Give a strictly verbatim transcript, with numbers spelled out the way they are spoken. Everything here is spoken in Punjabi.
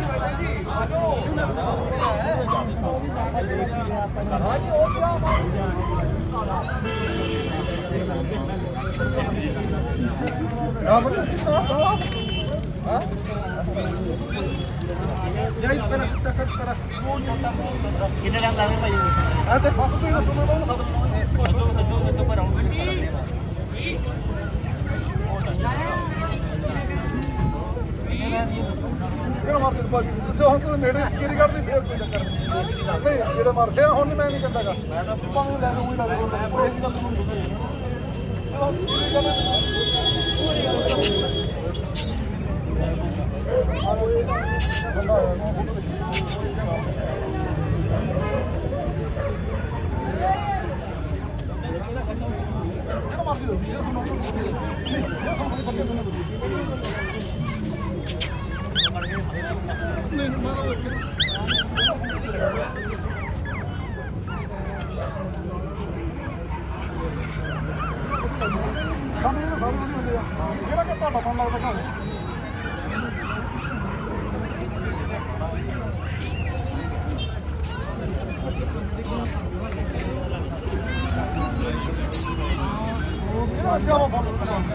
कितने टाइम लगे भाई? अरे बस तो ये सुनो ना सब दो दो दो पर राउंड ਕਿਹੜਾ ਮਾਰਦੇ ਬਾਕੀ ਜੋ ਹੁਣ ਤੂੰ ਨੇੜੇ ਸਕੀਰੀ ਕੱਢਦੀ ਫੇਰ ਕੋਈ ਚੱਕਰ ਨਹੀਂ ਜਿਹੜਾ ਮਾਰਦੇ ਹੁਣ ਮੈਂ ਨਹੀਂ ਕਰਦਾਗਾ ਮੈਂ ਤਾਂ ਭਾਵੇਂ ਲੈ ਲੂੰ ਹੀ ਲਾ ਲੂੰ ਇਹ ਦੀ ਗੱਲ ਨੂੰ ਜਦੋਂ ਸਕੀਰੀ ਕੱਢਦੇ ਪੂਰੀ ਗੱਲ ਬੰਦਾ ਆਇਆ ਨਾ ਫੋਟੋ ਦੇਖੀ ਕਿਹੜਾ ਮਾਰਦੀ ਹੋ ਇਹ ਸੁਣੋ ਇਹ ਸੁਣੋ ਬੱਕੇ ਸੁਣੋ ਨਹੀਂ ਮਾਰੋ ਸਾਨੂੰ ਇਹ ਸਾਰੇ ਵਧੀਆ ਹੁੰਦੇ ਆ ਜਿਹੜਾ ਕਿ ਤੁਹਾਡਾ ਫੋਨ ਲੱਗਦਾ ਘਰ ਉਹ ਕਿਹੜਾ ਜਾਵਾ ਫੋਨ